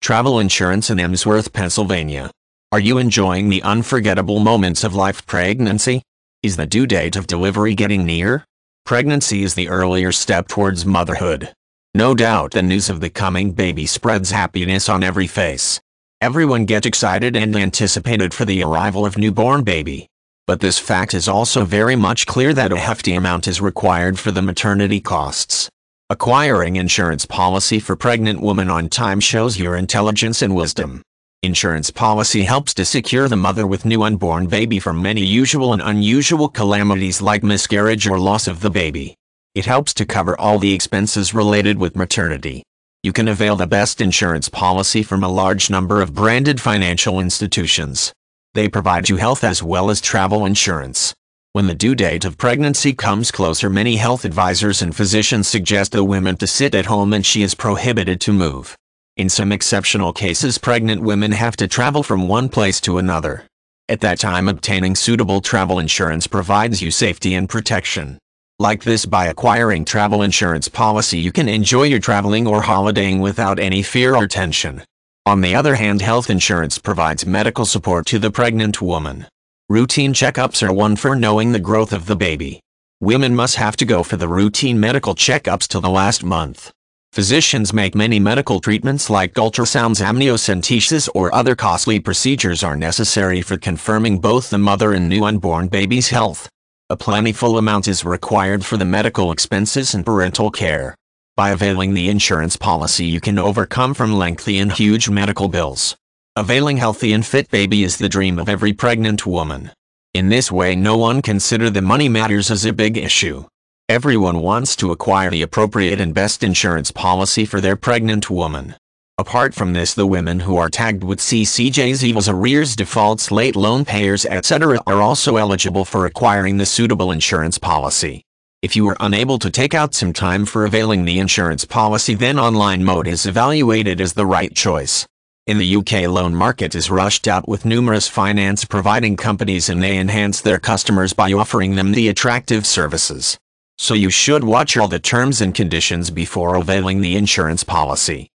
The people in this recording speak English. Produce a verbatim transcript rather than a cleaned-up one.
Travel insurance in Emsworth, Pennsylvania. Are you enjoying the unforgettable moments of life pregnancy? Is the due date of delivery getting near? Pregnancy is the earlier step towards motherhood. No doubt the news of the coming baby spreads happiness on every face. Everyone gets excited and anticipated for the arrival of newborn baby. But this fact is also very much clear that a hefty amount is required for the maternity costs. Acquiring insurance policy for pregnant woman on time shows your intelligence and wisdom. Insurance policy helps to secure the mother with new unborn baby from many usual and unusual calamities like miscarriage or loss of the baby. It helps to cover all the expenses related with maternity. You can avail the best insurance policy from a large number of branded financial institutions. They provide you health as well as travel insurance. When the due date of pregnancy comes closer, many health advisors and physicians suggest the women to sit at home and she is prohibited to move. In some exceptional cases, pregnant women have to travel from one place to another. At that time, obtaining suitable travel insurance provides you safety and protection. Like this, by acquiring travel insurance policy, you can enjoy your traveling or holidaying without any fear or tension. On the other hand, health insurance provides medical support to the pregnant woman. Routine checkups are one for knowing the growth of the baby. Women must have to go for the routine medical checkups till the last month. Physicians make many medical treatments like ultrasounds, amniocentesis, or other costly procedures are necessary for confirming both the mother and new unborn baby's health. A plentiful amount is required for the medical expenses and parental care. By availing the insurance policy, you can overcome from lengthy and huge medical bills. Availing healthy and fit baby is the dream of every pregnant woman. In this way, no one considers the money matters as a big issue. Everyone wants to acquire the appropriate and best insurance policy for their pregnant woman. Apart from this, the women who are tagged with C C Js, evils, arrears, defaults, late loan payers, et cetera are also eligible for acquiring the suitable insurance policy. If you are unable to take out some time for availing the insurance policy, then online mode is evaluated as the right choice. In the U K, loan market is rushed out with numerous finance providing companies, and they enhance their customers by offering them the attractive services. So you should watch all the terms and conditions before availing the insurance policy.